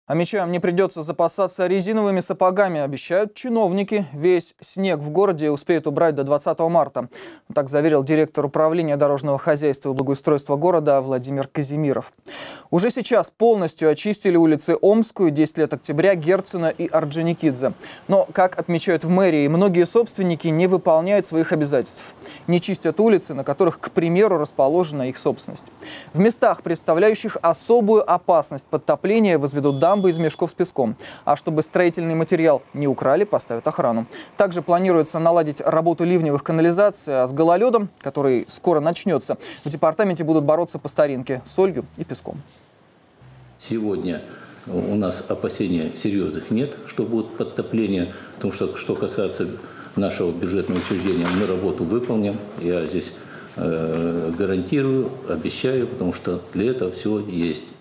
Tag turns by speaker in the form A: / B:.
A: Амичам не придется запасаться резиновыми сапогами, обещают чиновники. Весь снег в городе успеют убрать до 20 марта. Так заверил директор управления дорожного хозяйства и благоустройства города Владимир Казимиров. Уже сейчас полностью очистили улицы Омскую, 10 лет Октября, Герцена и Орджоникидзе. Но, как отмечают в мэрии, многие собственники не выполняют своих обязательств. Не чистят улицы, на которых, к примеру, расположена их собственность. В местах, представляющих особую опасность подтопления, возведут дамбы из мешков с песком. А чтобы строительный материал не украли, поставят охрану. Также планируется наладить работу ливневых канализаций, а с гололедом, который скоро начнется, в департаменте будут бороться по старинке – солью и песком.
B: Сегодня у нас опасений серьезных нет, что будет подтопление, потому что касается нашего бюджетного учреждения, мы работу выполним. Я здесь гарантирую, обещаю, потому что для этого всего есть